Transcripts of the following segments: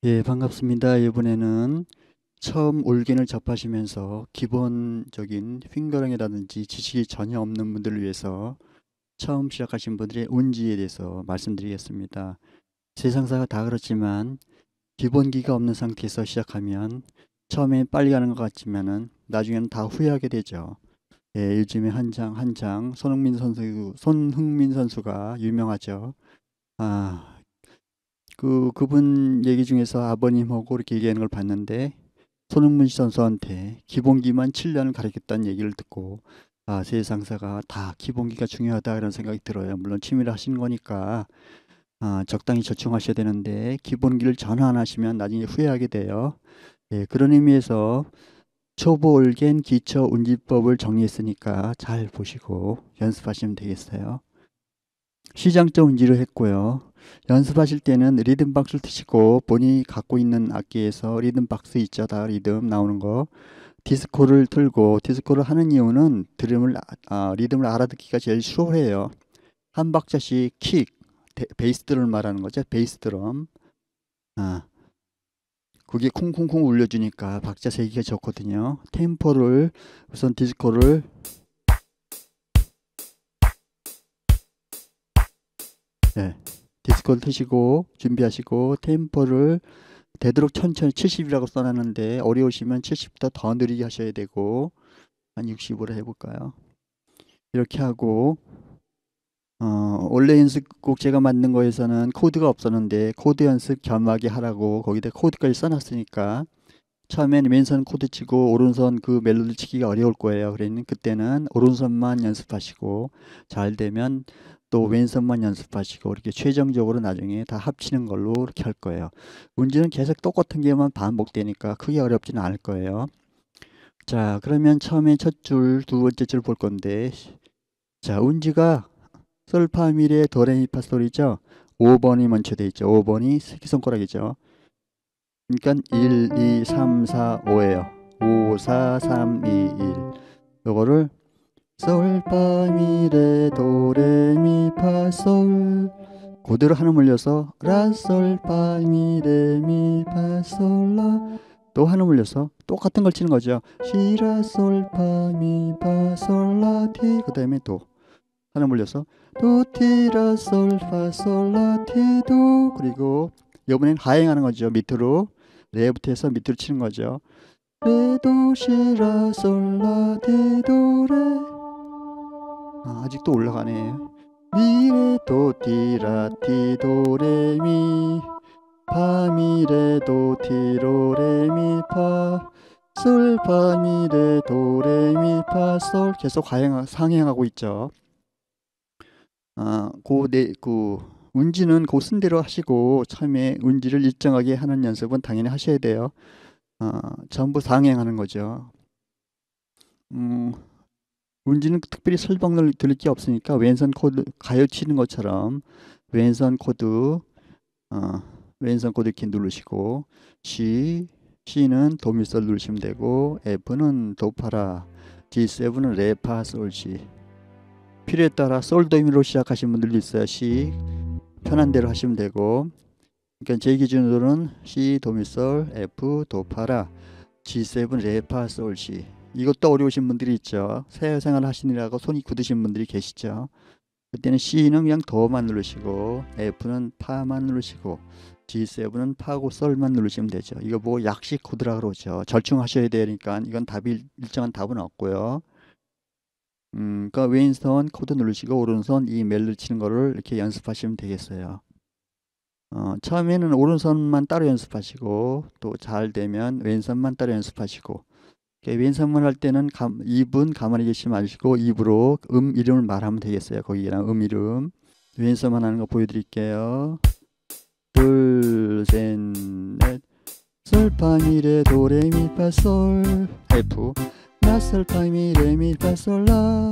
예, 반갑습니다. 이번에는 처음 올겐을 접하시면서 기본적인 핑거링이라든지 지식이 전혀 없는 분들을 위해서 처음 시작하신 분들의 운지에 대해서 말씀드리겠습니다. 세상사가 다 그렇지만 기본기가 없는 상태에서 시작하면 처음엔 빨리 가는 것 같지만은 나중에는 다 후회하게 되죠. 예, 요즘에 한장 손흥민 선수가 유명하죠. 아, 그분 얘기 중에서 아버님하고 이렇게 얘기하는 걸 봤는데 손흥민 선수한테 기본기만 7년을 가르쳤다는 얘기를 듣고 세상사가 다 기본기가 중요하다 이런 생각이 들어요. 물론 취미로 하시는 거니까 적당히 저충하셔야 되는데 기본기를 전혀 안 하시면 나중에 후회하게 돼요. 예, 그런 의미에서 초보 올겐 기초 운지법을 정리했으니까 잘 보시고 연습하시면 되겠어요. 시장적 운지를 했고요. 연습하실 때는 리듬 박스를 트시고 본인이 갖고 있는 악기에서 리듬 박스 있죠. 다 리듬 나오는 거. 디스코를 틀고 디스코를 하는 이유는 리듬을 알아듣기가 제일 수월해요. 한 박자씩 베이스 드럼을 말하는 거죠. 베이스 드럼. 아, 그게 쿵쿵쿵 울려주니까 박자 세기가 좋거든요. 템포를 우선 디스코를 네, 디스코를 트시고 준비하시고 템포를 되도록 천천히 70이라고 써놨는데 어려우시면 70부터 더 느리게 하셔야 되고 한 60으로 해볼까요? 이렇게 하고 원래 연습곡 제가 만든 거에서는 코드가 없었는데 코드 연습 겸하게 하라고 거기다 코드까지 써놨으니까 처음에는 왼손 코드 치고 오른손 그 멜로디 치기가 어려울 거예요. 그러니 그때는 오른손만 연습하시고 잘 되면 또 왼손만 연습하시고 이렇게 최종적으로 나중에 다 합치는 걸로 이렇게 할 거예요. 운지는 계속 똑같은 게만 반복되니까 크게 어렵지는 않을 거예요. 자, 그러면 처음에 첫 줄, 두 번째 줄 볼 건데 자, 운지가 솔파미레 도레미파솔이죠. 5번이 먼저 돼 있죠. 5번이 새끼손가락이죠. 그러니까 1, 2, 3, 4, 5예요. 5, 4, 3, 2, 1. 요거를 솔파미레 도레미파솔 그대로 하나 물려서 라솔파미레미파솔라 또 하나 물려서 똑같은 걸 치는 거죠. 시라솔파미파솔라티 그 다음에 도 하나 물려서 도티라솔파솔라티도 그리고 이번엔 하행하는 거죠. 밑으로 레부터 해서 밑으로 치는 거죠. 레도시라솔라티도레 아직도 올라가네. 미레도티라티도레미 파미레도티로레미파 솔파미레도레미파솔 계속 상행하고 있죠. 운지는 그 순대로 하시고 처음에 운지를 일정하게 하는 연습은 당연히 하셔야 돼요. 전부 상행하는 거죠. 운지는 특별히 설명을 드릴 게 없으니까 왼손 코드 가요 치는 것처럼 왼손 코드 이렇게 누르시고 C는 도미솔 누르시면 되고 F는 도파라 G7은 레파솔시 필요에 따라 솔도미로 시작하신 분들도 있어요. C 편한 대로 하시면 되고 그러니까 제 기준으로는 C 도미솔 F 도파라 G7 레파솔시 이것도 어려우신 분들이 있죠. 사회생활 하시느라고 손이 굳으신 분들이 계시죠. 그때는 C는 그냥 도만 누르시고 F는 파만 누르시고 G7은 파고 솔만 누르시면 되죠. 이거 뭐 약식 코드라 그러죠. 절충하셔야 되니까 이건 일정한 답은 없고요. 그러니까 왼손 코드 누르시고 오른손 이 멜로디 치는 거를 이렇게 연습하시면 되겠어요. 처음에는 오른손만 따로 연습하시고 또 잘 되면 왼손만 따로 연습하시고 왼손만 할 때는 입은 가만히 계시지 마시고 입으로 이름을 말하면 되겠어요. 거기랑 이름 왼손만 하는 거 보여드릴게요. 둘, 셋, 넷 솔파미레 도레미파솔 F 라솔파미레미파솔라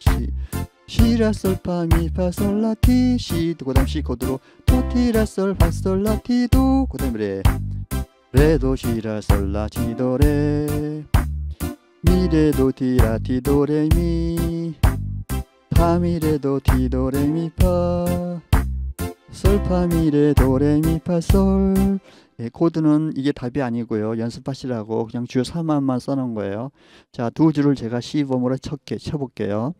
시라솔파미파솔라티 시 그 다음 C 코드로 토티라솔파솔라티도 그 다음에 레도 시라솔라 티도레 미레도 티라티도레미 파미레도 티도레미파 솔파미레 도레미파솔. 예, 코드는 이게 답이 아니고요. 연습하시라고 그냥 주요 3만만 써놓은 거예요. 자, 두 줄을 제가 시범으로 쳐볼게요.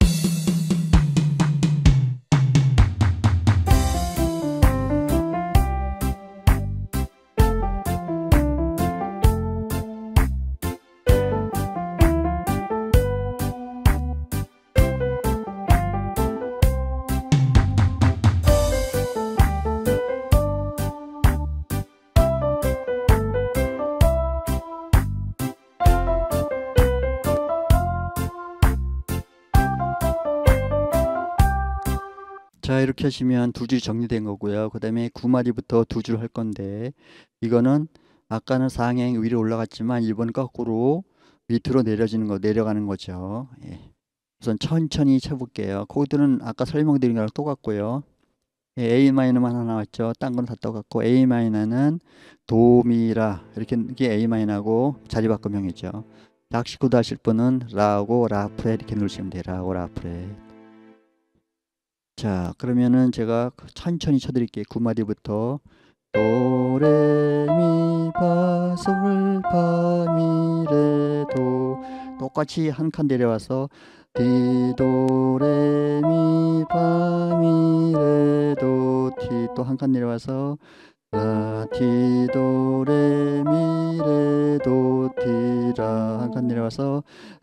자, 이렇게 하시면 두 줄이 정리된 거고요. 그 다음에 9마디부터 두 줄 할 건데, 이거는 아까는 상행 위로 올라갔지만 이번 거꾸로 밑으로 내려가는 거죠. 예. 우선 천천히 쳐볼게요. 코드는 아까 설명드린 거랑 똑같고요. 예, A 마이너만 하나 나왔죠. 딴 건 다 똑같고, A 마이너는 도미라, 이게 A 마이너고 자리 바꿈형이죠. 약식 코드 하실 분은 라고 라프레 이렇게 누르시면 돼요. 라고 라프레. 자, 그러면은 제가 천천히 쳐드릴게요. 9마디부터 도레미파솔파미레도 똑같이 한 칸 내려와서 디도레미파미레도 티 또 한 칸 내려와서 라티도레미레도 티라 한 칸 내려와서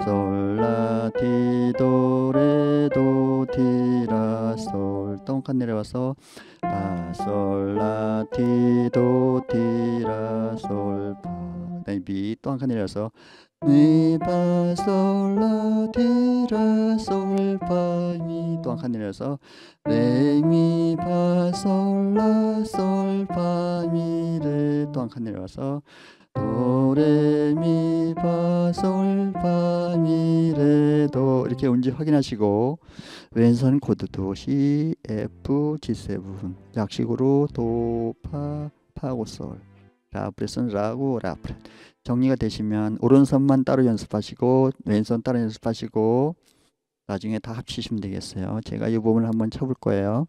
솔라티도레도 티라 솔 또 한 칸 내려와서 라솔라티도 티라 솔파 미 또 한 칸 내려와서 미파솔라티라 솔파미 또 한 칸 내려서 레미파솔라솔파미레 또 한 칸 내려와서 도레미파솔파미레도 이렇게 온지 확인하시고 왼손 코드도 C, F, G7 약식으로 도, 파, 파고 솔 라프레스는 라고 라프레 정리가 되시면 오른손만 따로 연습하시고 왼손 따로 연습하시고 나중에 다 합치시면 되겠어요. 제가 이 부분을 한번 쳐볼 거예요.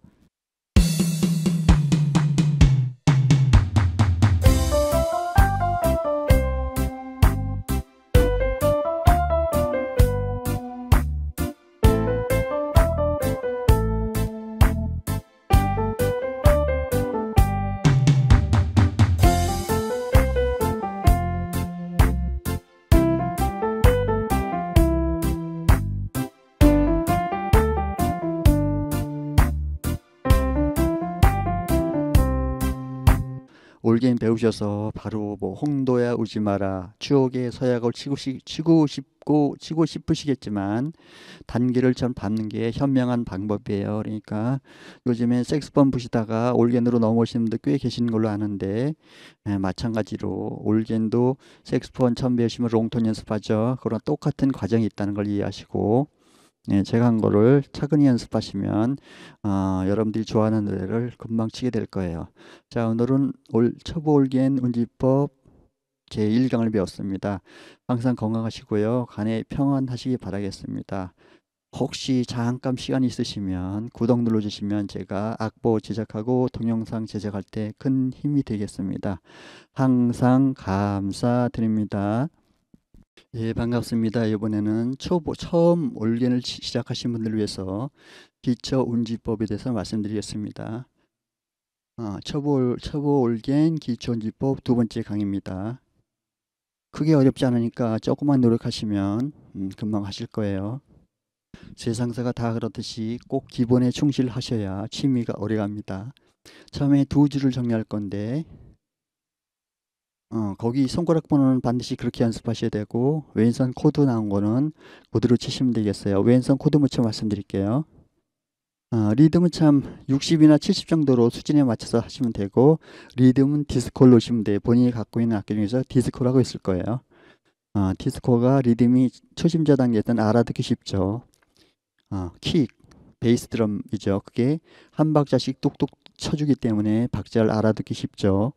올게임 배우셔서 바로 뭐 홍도야 우지 마라 추억의 서약을 치고 싶으시겠지만 단계를 좀 밟는 게 현명한 방법이에요. 그러니까 요즘에 색스폰 부시다가 올겐으로 넘어오시는 분들 꽤 계시는 걸로 아는데 마찬가지로 올겐도 색스폰 처음 배우시면 롱톤 연습하죠. 그런 똑같은 과정이 있다는 걸 이해하시고 제가 한 거를 차근히 연습하시면 여러분들이 좋아하는 노래를 금방 치게 될 거예요. 자, 오늘은 초보 올겐 운지법 제1강을 배웠습니다. 항상 건강하시고요. 간에 평안하시기 바라겠습니다. 혹시 잠깐 시간 있으시면 구독 눌러주시면 제가 악보 제작하고 동영상 제작할 때 큰 힘이 되겠습니다. 항상 감사드립니다. 예, 반갑습니다. 이번에는 처음 올겐을 시작하신 분들을 위해서 기초 운지법에 대해서 말씀드리겠습니다. 초보 올겐 기초 운지법 두 번째 강의입니다. 크게 어렵지 않으니까 조금만 노력하시면 금방 하실 거예요. 세상사가 다 그렇듯이 꼭 기본에 충실하셔야 취미가 오래갑니다. 처음에 두 줄을 정리할 건데 거기 손가락 번호는 반드시 그렇게 연습하셔야 되고 왼손 코드 나온 거는 그대로 치시면 되겠어요. 왼손 코드 무쳐 말씀드릴게요. 리듬은 참 60이나 70 정도로 수준에 맞춰서 하시면 되고 리듬은 디스코를 놓으시면 돼요. 본인이 갖고 있는 악기 중에서 디스코라고 있을 거예요. 디스코가 리듬이 초심자 단계에서는 알아듣기 쉽죠. 킥, 베이스 드럼이죠. 그게 한 박자씩 뚝뚝 쳐주기 때문에 박자를 알아듣기 쉽죠.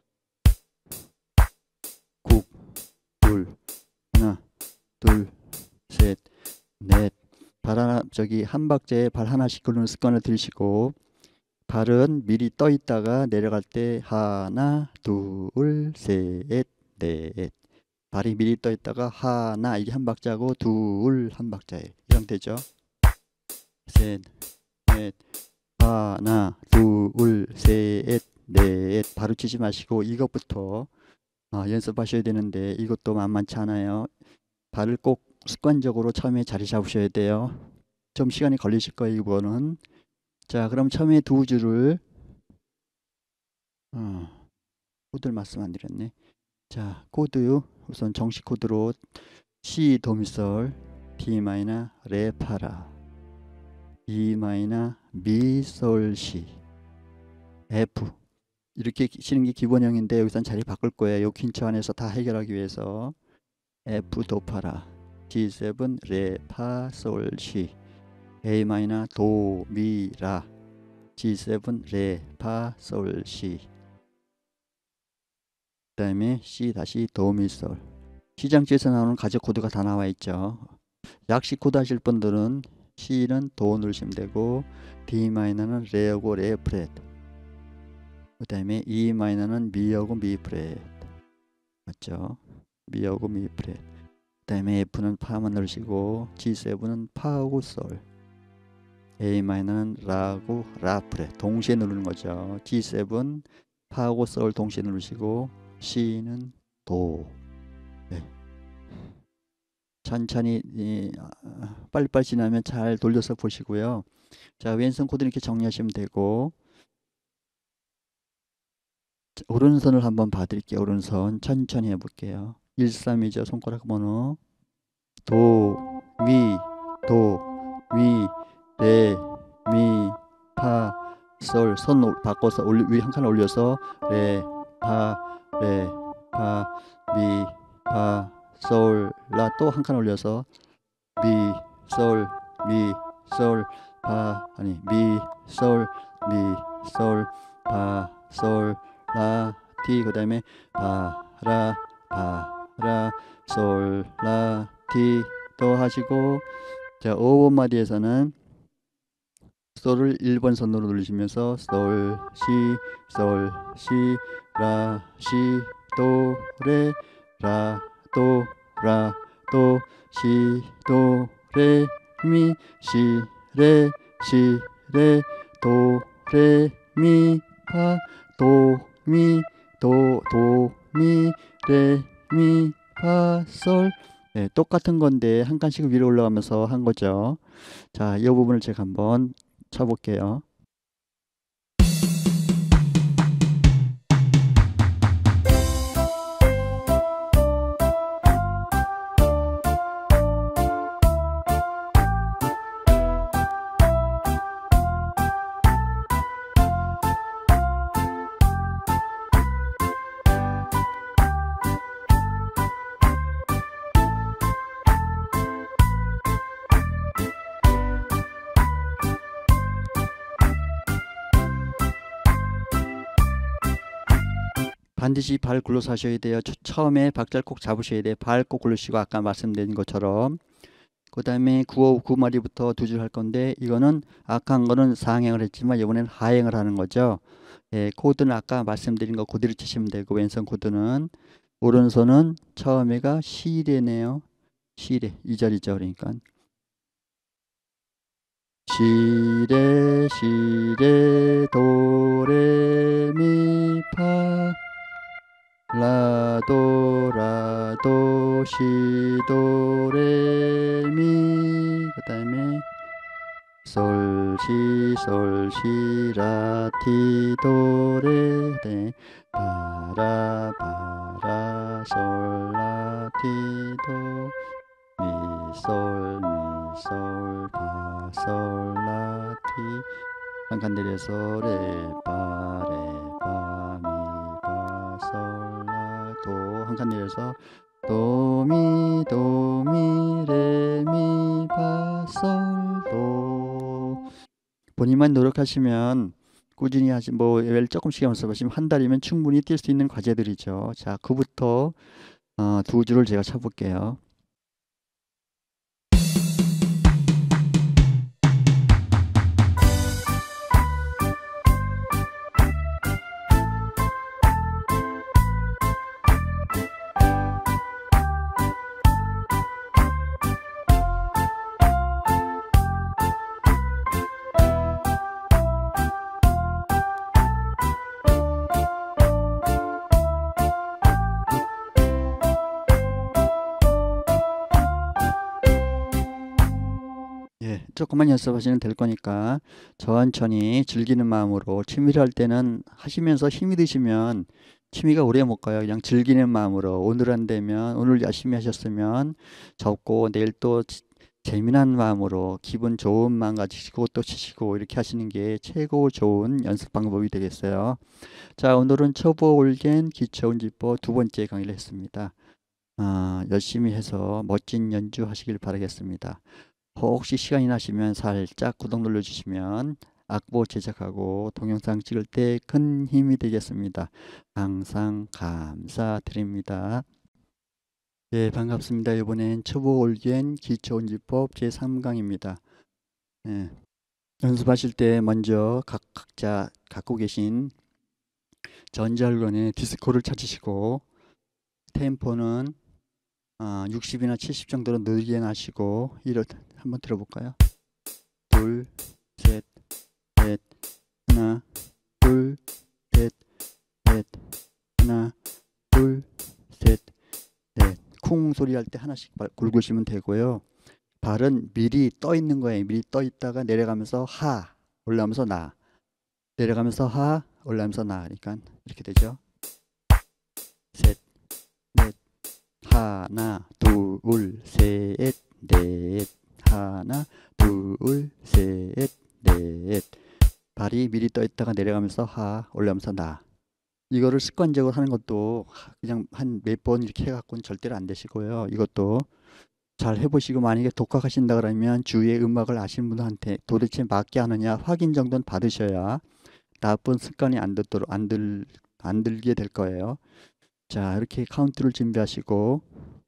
국, 둘, 하나, 둘, 셋, 넷. 한 박자에 발 하나씩 끄는 습관을 들이시고 발은 미리 떠 있다가 내려갈 때 하나, 둘, 셋, 넷. 발이 미리 떠 있다가 하나 이게 한 박자고 둘 한 박자예요. 이 상태죠. 셋, 넷, 하나, 둘, 셋, 넷. 바로 치지 마시고 이것부터 연습하셔야 되는데 이것도 만만치 않아요. 발을 꼭 습관적으로 처음에 자리 잡으셔야 돼요. 좀 시간이 걸리실 거예요, 이거는. 자, 그럼 처음에 두 줄을 코드를 말씀 안 드렸네. 자, 코드 우선 정식 코드로 C 도미솔, D 마이너 레 파라, E 마이너 미 솔 시, F 이렇게 치는 게 기본형인데 여기선 자리 바꿀 거예요. 요 퀸처 안에서 다 해결하기 위해서 F 도 파라, G7 레 파 솔 시, A 마이너 도 미 라, G7 레 파 솔 시, 그 다음에 C 다시 도 미 솔. 시장지에서 나오는 가적 코드가 다 나와 있죠. 약식 코드 하실 분들은 C는 도 누르시면 되고, D 마이너는 레하고 레 프렛, 그 다음에 E 마이너는 미하고 미 프렛, 맞죠? 미하고 미 프렛. 그 다음에 F는 파만 누르시고, G7은 파하고 솔, A 마이너는 라고 라 프렛 동시에 누르는 거죠. G7 파하고 솔 동시에 누르시고, C는 도. 네. 천천히 빨리빨리 지나면 잘 돌려서 보시고요. 자, 왼손 코드 이렇게 정리하시면 되고, 오른손을 한번 봐드릴게요. 오른손 천천히 해볼게요. 1, 3이죠. 손가락 번호 도, 미, 도, 미, 레, 미, 파, 솔. 손 바꿔서 위 한 칸 올려서 레, 파, 미, 파, 솔, 라. 또 한 칸 올려서 미, 솔, 미, 솔, 파, 아니 미, 솔, 미, 솔, 파, 솔, 라, 티. 그 다음에 파, 라, 솔, 라, 티 또 하시고, 자, 5번 마디에서는 솔을 1번 손으로 누르시면서 솔, 시, 라, 시, 도, 레, 라, 도, 라, 도, 시, 도, 레, 미, 시, 레, 도, 레, 미, 파, 도, 미, 미, 레, 미, 파, 솔. 네, 똑같은 건데 한 칸씩 위로 올라가면서 한 거죠. 자, 이 부분을 제가 한번 쳐볼게요. 반드시 발 굴러서 하셔야 돼요. 처음에 박자를 꼭 잡으셔야 돼요. 발 꼭 굴르시고 아까 말씀드린 것처럼. 그 다음에 9마디부터 두 줄 할 건데, 이거는 아까 한 거는 상행을 했지만 이번에는 하행을 하는 거죠. 예, 코드는 아까 말씀드린 거 그대로 치시면 되고, 왼손 코드는 오른손은 처음에가 시레네요. 시레 이 자리죠. 그러니까 시레 도레 미 파 라도 시도 레 미, 그 다음에 솔 시 라 티 도 레, 네, 파라 솔 라 티 도 미 솔 파 솔 라 티, 한 칸 내려서 레 파 미 파 솔 라 도, 한 칸 내려서 도미 레 미 파 솔 도. 본인만 노력하시면 꾸준히 매일 조금씩 연습하시면 한 달이면 충분히 뛸 수 있는 과제들이죠. 자, 그부터 두 줄을 제가 쳐볼게요. 조금만 연습하시면 될 거니까 천천히 즐기는 마음으로, 취미를 할 때는 하시면서 힘이 드시면 취미가 오래 못 가요. 그냥 즐기는 마음으로, 오늘 안 되면, 오늘 열심히 하셨으면 접고 내일 또 재미난 마음으로 기분 좋은 마음 가지시고 또 치시고 이렇게 하시는 게 최고 좋은 연습 방법이 되겠어요. 자, 오늘은 초보 올겐 기초운지법 두 번째 강의를 했습니다. 열심히 해서 멋진 연주 하시길 바라겠습니다. 혹시 시간이 나시면 살짝 구독 눌러주시면 악보 제작하고 동영상 찍을 때 큰 힘이 되겠습니다. 항상 감사드립니다. 네, 반갑습니다. 이번엔 초보 올겐 기초운지법 제3강입니다. 네, 연습하실 때 먼저 각자 갖고 계신 전자organ의 디스코를 찾으시고 템포는 60이나 70 정도로 느리게 나시고, 한번 들어볼까요? 둘, 셋, 넷, 하나, 둘, 셋, 넷, 하나, 둘, 셋, 넷. 쿵 소리 할 때 하나씩 굵으시면 되고요. 발은 미리 떠 있는 거예요. 미리 떠 있다가 내려가면서 하, 올라오면서 나, 내려가면서 하, 올라오면서 나. 그러니까 이렇게 되죠. 셋, 넷, 하나, 둘, 셋, 넷, 하나, 둘, 셋, 넷. 발이 미리 떠 있다가 내려가면서 하, 올라오면서 나. 이거를 습관적으로 하는 것도 그냥 한 몇 번 이렇게 해갖고는 절대로 안 되시고요. 이것도 잘 해보시고, 만약에 독학하신다 그러면 주위의 음악을 아시는 분한테 도대체 맞게 하느냐 확인 정도는 받으셔야 나쁜 습관이 안 들게 될 거예요. 자, 이렇게 카운트를 준비하시고,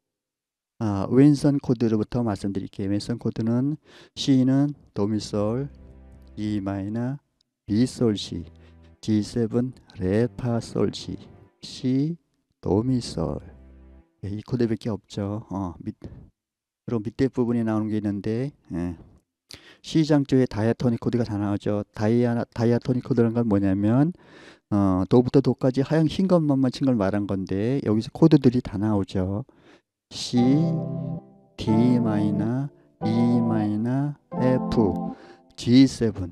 왼손 코드로부터 말씀드릴게요. 왼손 코드는 C는 도미솔, E 마이너, B 솔 C, G7 레파솔 C, 도미솔. 이 코드밖에 없죠. 그리고 밑에 부분에 나오는 게 있는데, C 장조에 다이아토닉 코드가 다 나오죠. 다이아토닉 코드라는 건 뭐냐면 도부터 도까지 하얀 흰 것만 친 걸 말한 건데, 여기서 코드들이 다 나오죠. C, D 마이너, E 마이너, F, G7,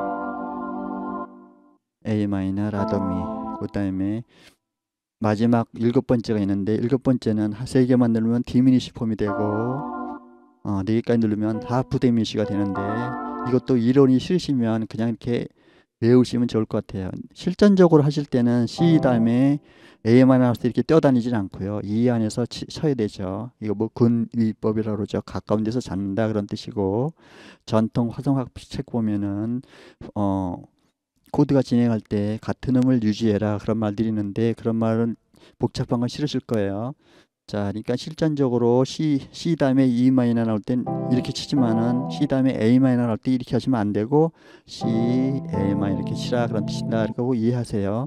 A 마이너, 라도미. 그 다음에 마지막 7번째가 있는데, 7번째는 3개만 누르면 디미니시 폼이 되고 4개까지 누르면 하프 디미니시가 되는데, 이것도 이론이 싫으시면 그냥 이렇게 외우시면 좋을 것 같아요. 실전적으로 하실 때는 C 다음에 A만 나와서 이렇게 뛰어다니진 않고요. 이 안에서 쳐야 되죠. 이거 뭐 근위법이라고 그러죠. 가까운 데서 잡는다 그런 뜻이고, 전통 화성학 책 보면은 코드가 진행할 때 같은 음을 유지해라 그런 말들이 있는데, 그런 말은 복잡한 건 싫으실 거예요. 자, 그러니까 실전적으로 C 다음에 E 마이너 나올 땐 이렇게 치지만은 C 다음에 A 마이너 나올 때 이렇게 하시면 안 되고 C, A 마이너 이렇게 치라 그런 뜻이다. 그러고 이해하세요.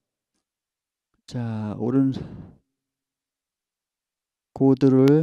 자, 오른 코드를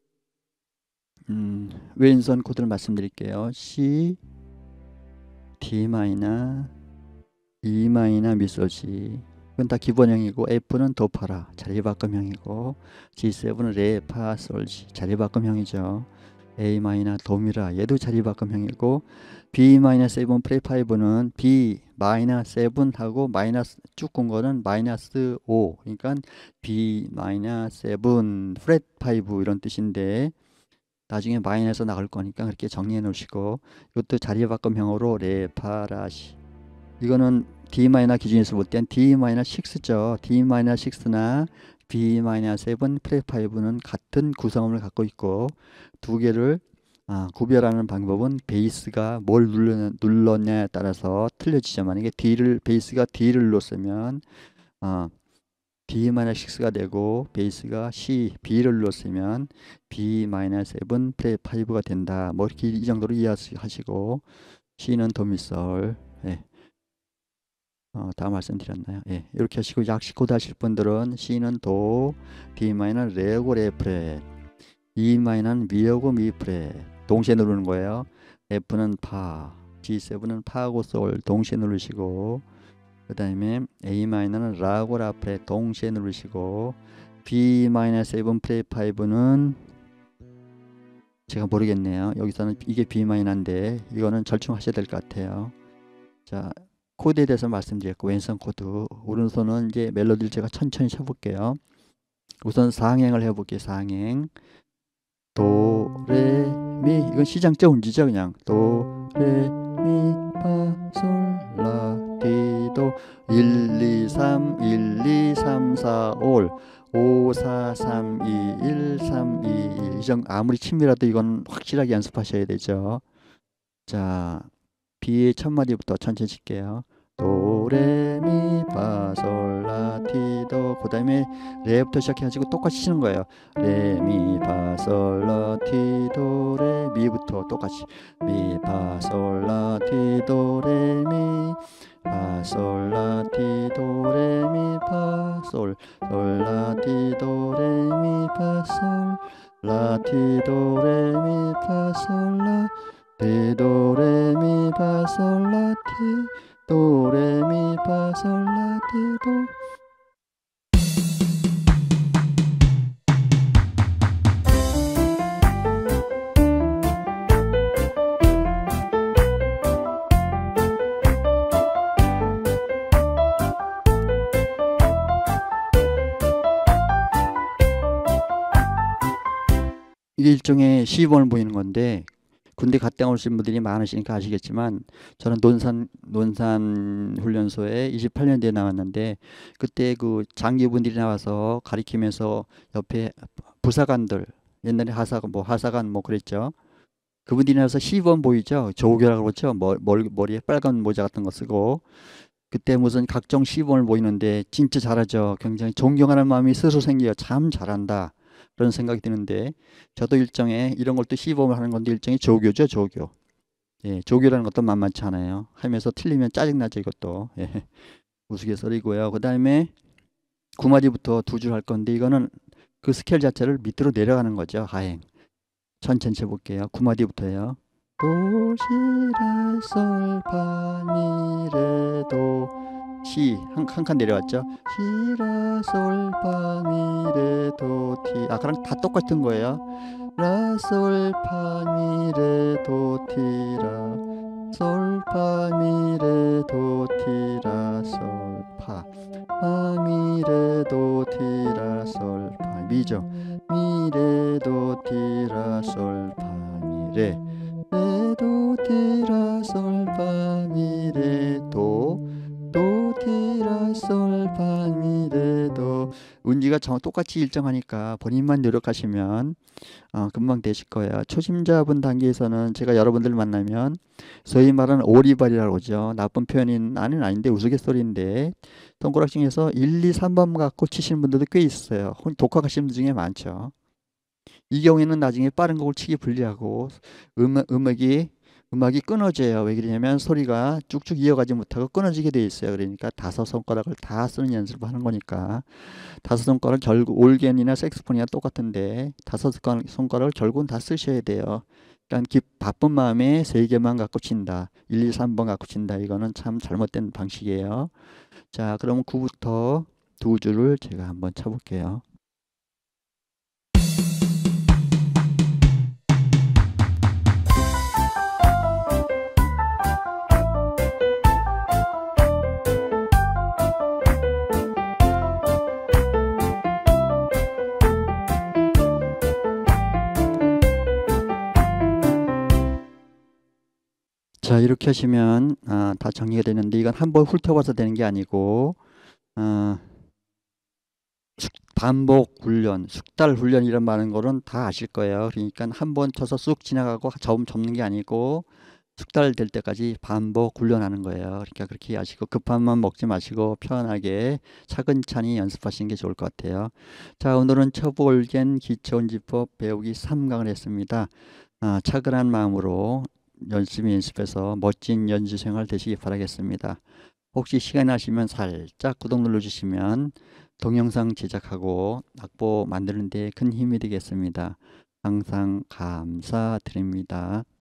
왼손 코드를 말씀드릴게요. C, D 마이너, E 마이너, 미솔 C. 이건 다 기본형이고, F는 도파라 자리바꿈형이고, G7은 레, 파, 솔, 시 자리바꿈형이죠. A 마이너 도미라 얘도 자리바꿈형이고, B 마이너 7 프렛 5는 B 마이너 7하고 마이너스 쭉 군 거는 마이너스 5, 그러니까 B 마이너 7 프렛 5 이런 뜻인데, 나중에 마이너에서 나갈 거니까 그렇게 정리해 놓으시고, 이것도 자리바꿈형으로 레, 파, 라, 시. 이거는 D 마이너 기준에서 볼 땐 D 마이너 6죠. D 마이너 6나 B 마이너 7 프렛 5는 같은 구성음을 갖고 있고, 두 개를 구별하는 방법은 베이스가 뭘 눌렀냐에 따라서 틀려지죠. 만약에 베이스가 D를 눌렀으면 D 마이너 6가 되고, 베이스가 C, B를 눌렀으면 B 마이너 7 프렛 5가 된다. 뭐 이렇게 이 정도로 이해하시고, C는 도미솔. 다 말씀드렸나요? 예, 이렇게 하시고, 약식 코드 하실 분들은 C는 도, D 마이너는 레고 레 프렛, E 마이너는 미하고 미 프렛 동시에 누르는 거예요. F는 파, G7은 파하고 솔 동시에 누르시고, 그 다음에 A 마이너는 라고 라 프렛 동시에 누르시고, B 마이너 7 프렛 5는 제가 모르겠네요. 여기서는 이게 B 마이너인데 이거는 절충하셔야 될 것 같아요. 자, 코드에 대해서 말씀드렸고 왼손 코드, 오른손은 이제 멜로디를 제가 천천히 쳐볼게요. 우선 4항행을 해볼게요. 4항행. 도, 레, 미. 이건 시장자 운지죠. 그냥 도, 레, 미, 파, 솔, 라, 티, 도. 1, 2, 3, 1, 2, 3, 4, 5, 5, 4, 3, 2, 1, 3, 2, 1. 이 정도 아무리 친밀해도 이건 확실하게 연습하셔야 되죠. 자, B의 첫 마디부터 천천히 칠게요. 도, 레, 미, 파, 솔, 라, 티, 도. 그 다음에 레부터 시작해가지고 똑같이 치는 거예요. 레, 미, 파, 솔, 라, 티, 도, 레, 미부터 똑같이. 미, 파, 솔, 라, 티, 도, 레, 미, 파, 솔, 라, 티, 도, 레, 미, 파, 솔, 솔, 라, 티, 도, 레, 미, 파, 솔, 라, 티, 도, 레, 미, 파, 솔, 라, 티, 도, 레, 미, 파, 솔, 라, 티, 도, 레, 미, 파, 솔, 라, 티, 도. 이게 일종의 시범을 보이는 건데, 군대 갔다 오신 분들이 많으시니까 아시겠지만 저는 논산 훈련소에 28년대에 나왔는데, 그때 그 장교분들이 나와서 가리키면서 옆에 부사관들, 옛날에 하사관 뭐 그랬죠. 그분들이 나와서 시범 보이죠. 조교라고 그러죠. 머리에 빨간 모자 같은 거 쓰고. 그때 무슨 각종 시범을 보이는데 진짜 잘하죠. 굉장히 존경하는 마음이 스스로 생겨요. 참 잘한다, 그런 생각이 드는데, 저도 일종의 이런 걸 또 시범을 하는 건데 일종의 조교죠. 조교. 예, 조교라는 것도 만만치 않아요. 하면서 틀리면 짜증나죠. 이것도. 예, 우스갯소리고요. 그 다음에 9마디부터 두 줄 할 건데, 이거는 그 스케일 자체를 밑으로 내려가는 거죠. 하행. 천천히 해볼게요. 9마디부터예요. 도, 시, 레, 솔, 파, 미, 레, 도. 시, 한 칸 내려왔죠. 시, 레, 솔, 파, 미, 레, 도, 티. 아까랑 다 똑같은 거예요. 라, 솔, 파, 미, 레, 도, 티, 라. 솔, 파, 미, 레, 도, 티, 라, 솔, 파. 파, 미, 레, 도, 티, 라, 솔, 파. 미죠. 미, 레, 도, 티, 라, 솔, 파, 미, 레. 레, 도, 티, 라, 솔, 파, 미, 레, 도. 도, 티, 라, 솔, 파, 미, 레, 도. 운지가 똑같이 일정하니까 본인만 노력하시면 금방 되실 거예요. 초심자분 단계에서는 제가 여러분들 만나면 소위 말하는 오리발이라고 하죠. 나쁜 표현은 아닌데 우스갯소리인데, 동그랗 중에서 1, 2, 3번 갖고 치시는 분들도 꽤 있어요. 독학하시는 분 중에 많죠. 이 경우에는 나중에 빠른 곡을 치기 불리하고 음악이 끊어져요. 왜 그러냐면 소리가 쭉쭉 이어가지 못하고 끊어지게 돼 있어요. 그러니까 5손가락을 다 쓰는 연습을 하는 거니까, 5손가락을 결국 올겐이나 색소폰이나 똑같은데 5손가락을 결국은 다 쓰셔야 돼요. 그러니까 바쁜 마음에 3개만 갖고 친다, 1, 2, 3번 갖고 친다, 이거는 참 잘못된 방식이에요. 자, 그럼 9부터 두 줄을 제가 한번 쳐볼게요. 자, 이렇게 하시면 다 정리가 되는데, 이건 한번 훑어봐서 되는 게 아니고 반복 훈련, 숙달 훈련 이런 많은 거는 다 아실 거예요. 그러니까 한번 쳐서 쑥 지나가고 점 접는 게 아니고 숙달 될 때까지 반복 훈련하는 거예요. 그러니까 그렇게 하시고 급한 맘 먹지 마시고 편하게 차근차근히 연습하시는 게 좋을 것 같아요. 자, 오늘은 초보올겐 기초운지법 배우기 3강을 했습니다. 차근한 마음으로 열심히 연습해서 멋진 연주생활 되시기 바라겠습니다. 혹시 시간 나시면 살짝 구독 눌러주시면 동영상 제작하고 악보 만드는 데 큰 힘이 되겠습니다. 항상 감사드립니다.